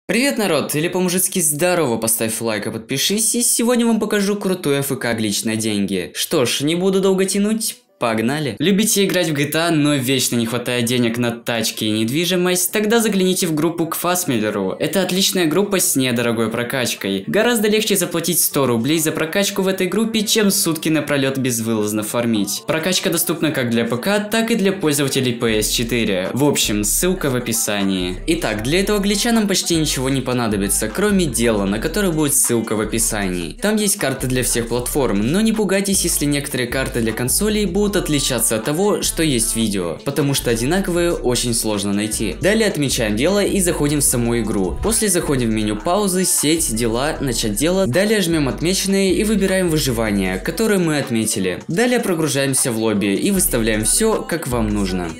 Привет, народ! Или по-мужицки здорово, поставь лайк и подпишись, и сегодня вам покажу крутой АФК глич на деньги. Что ж, не буду долго тянуть. Погнали! Любите играть в GTA, но вечно не хватает денег на тачки и недвижимость? Тогда загляните в группу к Фасмиллеру. Это отличная группа с недорогой прокачкой. Гораздо легче заплатить 100 рублей за прокачку в этой группе, чем сутки напролет безвылазно фармить. Прокачка доступна как для ПК, так и для пользователей PS4. В общем, ссылка в описании. Итак, для этого глича нам почти ничего не понадобится, кроме дела, на который будет ссылка в описании. Там есть карты для всех платформ, но не пугайтесь, если некоторые карты для консолей будут отличаться от того, что есть в видео, потому что одинаковые очень сложно найти. Далее отмечаем дело и заходим в саму игру. После заходим в меню паузы, сеть, дела, начать дело. Далее жмем отмеченные и выбираем выживание, которое мы отметили. Далее прогружаемся в лобби и выставляем все, как вам нужно.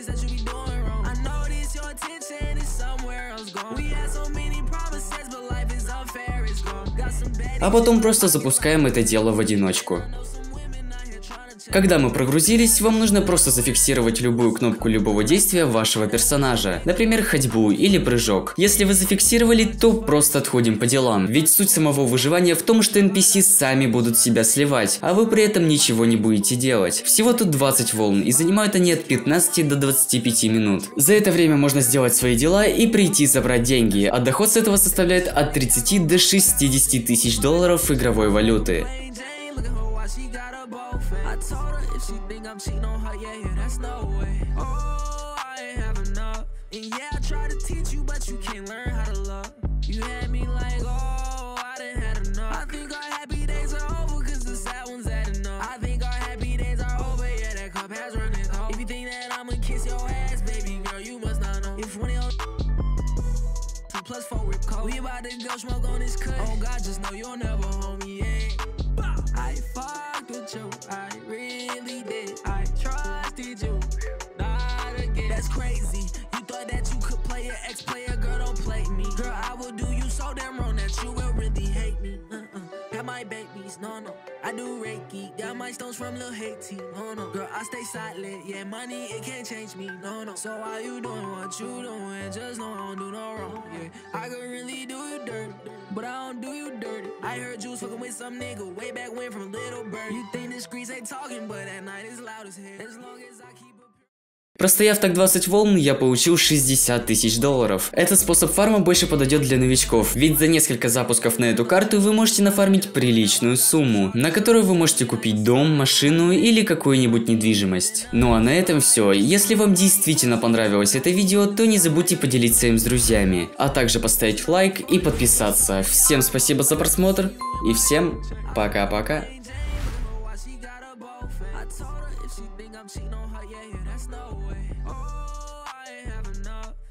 А потом просто запускаем это дело в одиночку. Когда мы прогрузились, вам нужно просто зафиксировать любую кнопку любого действия вашего персонажа, например, ходьбу или прыжок. Если вы зафиксировали, то просто отходим по делам, ведь суть самого выживания в том, что NPC сами будут себя сливать, а вы при этом ничего не будете делать. Всего тут 20 волн, и занимают они от 15 до 25 минут. За это время можно сделать свои дела и прийти забрать деньги, а доход с этого составляет от 30 до 60 тысяч долларов игровой валюты. I told her if she think I'm cheating on her, yeah, that's no way. Oh, I ain't have enough. And yeah, I tried to teach you, but you can't learn how to love. You had me like, oh, I done had enough. I think our happy days are over, cause the sad ones adding up. I think our happy days are over, yeah, that cup has run its cold. If you think that I'ma kiss your ass, baby girl, you must not know. If one of your 2+4 rip cold, we about to go smoke on this cut. Oh God, just know you'll never hold me, yeah. I fucked with you, I really did. I trusted you, not again. That's crazy. You thought that you could play an ex-player, girl, don't play me. Girl, I will do you so damn wrong that you will really hate me. Got my babies, no, no. I do Reiki, got my stones from Lil Haiti, no, no. Girl, I stay silent, yeah, money, it can't change me, no, no. So why you doing what you doing? Just know I don't do no wrong, yeah. I could really do you dirty, but I don't do you dirty. I heard you was fucking with some nigga way back when from Little Bird. You think the streets ain't talking, but at night it's loud as hell. As long as I keep. Простояв так 20 волн, я получил 60 тысяч долларов. Этот способ фарма больше подойдет для новичков, ведь за несколько запусков на эту карту вы можете нафармить приличную сумму, на которую вы можете купить дом, машину или какую-нибудь недвижимость. Ну а на этом все. Если вам действительно понравилось это видео, то не забудьте поделиться им с друзьями, а также поставить лайк и подписаться. Всем спасибо за просмотр и всем пока-пока. Cheating on her, yeah, that's no way. Oh, I ain't have enough.